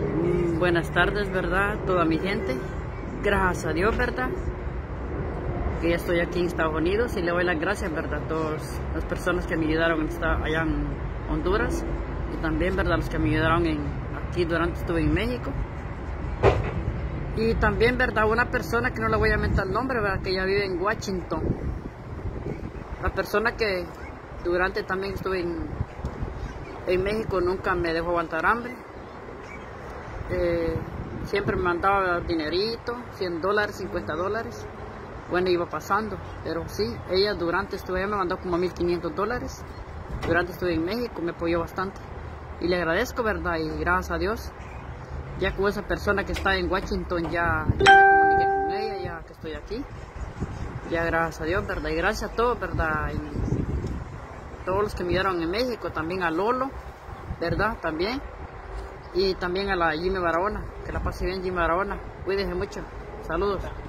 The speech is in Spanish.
Buenas tardes, ¿verdad? Toda mi gente. Gracias a Dios, ¿verdad? Que ya estoy aquí en Estados Unidos y le doy las gracias, ¿verdad? A todas las personas que me ayudaron allá en Honduras y también, ¿verdad? Los que me ayudaron aquí durante estuve en México. Y también, ¿verdad? Una persona que no le voy a mentar el nombre, ¿verdad? Que ella vive en Washington. La persona que durante también estuve en México nunca me dejó aguantar hambre. Siempre me mandaba dinerito, $100, $50. Bueno, iba pasando, pero sí, ella me mandó como $1,500. Durante estuve en México, me apoyó bastante. Y le agradezco, ¿verdad? Y gracias a Dios, ya con esa persona que está en Washington, ya me comuniqué con ella, ya que estoy aquí. Ya gracias a Dios, ¿verdad? Y gracias a todos, ¿verdad? Y todos los que me ayudaron en México, también a Lolo, ¿verdad? También. Y también a la Jimmy Barahona, que la pase bien Jimmy Barahona. Cuídense mucho. Saludos.